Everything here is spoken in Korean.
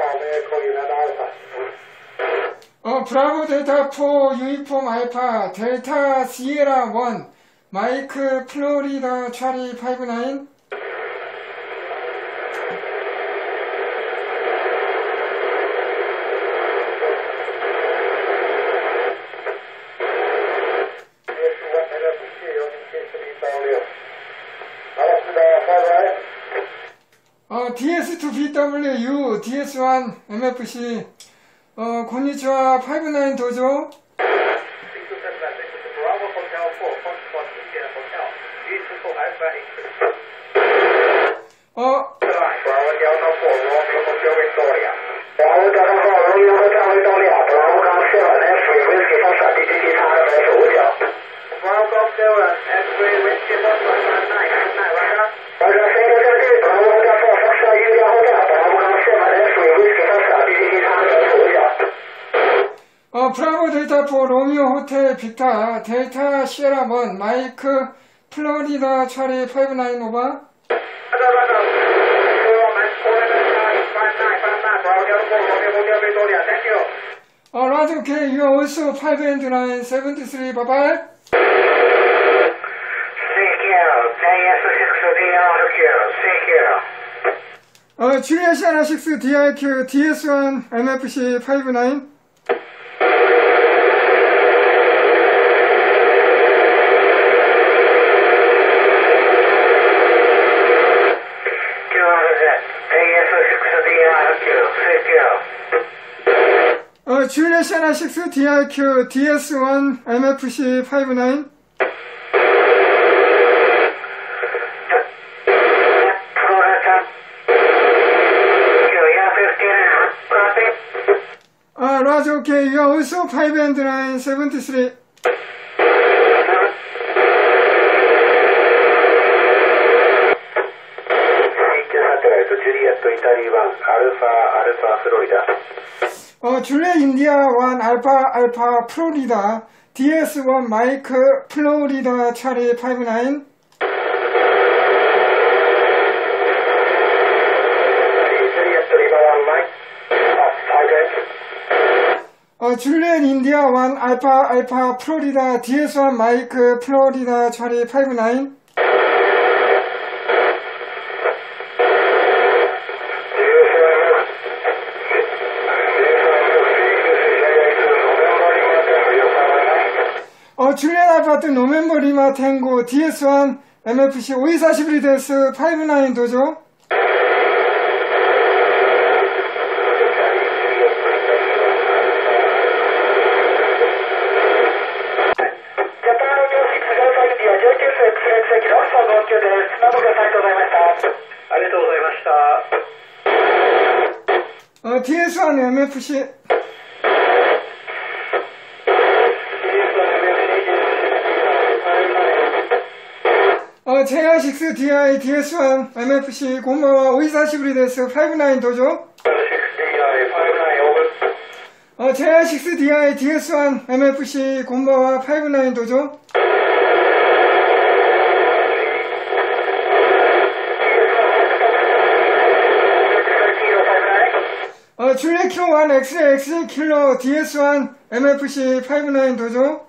브라보 델타 4 유니폼 알파 델타 시에라 1 마이크 플로리다 차리 59. DS2BW, DS1 MFC, 곤니치와 59 도조. 브라보 델타 4 로미오 호텔 빅타 델타 시에라 1 마이크 플로리다 차리 59 오버. 라디오 K, you are also 5 and 9, 73, bye bye. 줄리아 시아나 6 DIQ DS1 MFC 59. 줄리아 시아나 6 DIQ DS1 MFC 59. 라디오 K, you are also 5 and 9, 73. 줄리엣 인디아 1 알파 플로리다 DS1 마이크 플로리다 차리 59. 줄리엣 인디아 1 알파 플로리다 DS1 마이크 플로리다 차리 59. 줄리엣 알파트 노멤버 리마 탱고 DS1 MFC 5241 데스 59 도조. DS1 MFC JR6 DI DS1 MFC 고마와 5241 데스 59 도조. JR6 DI DS1 MFC 고마와 59 도조. 줄리엣 킬로 1 엑스레이 킬로 DS1 MFC 59 도조.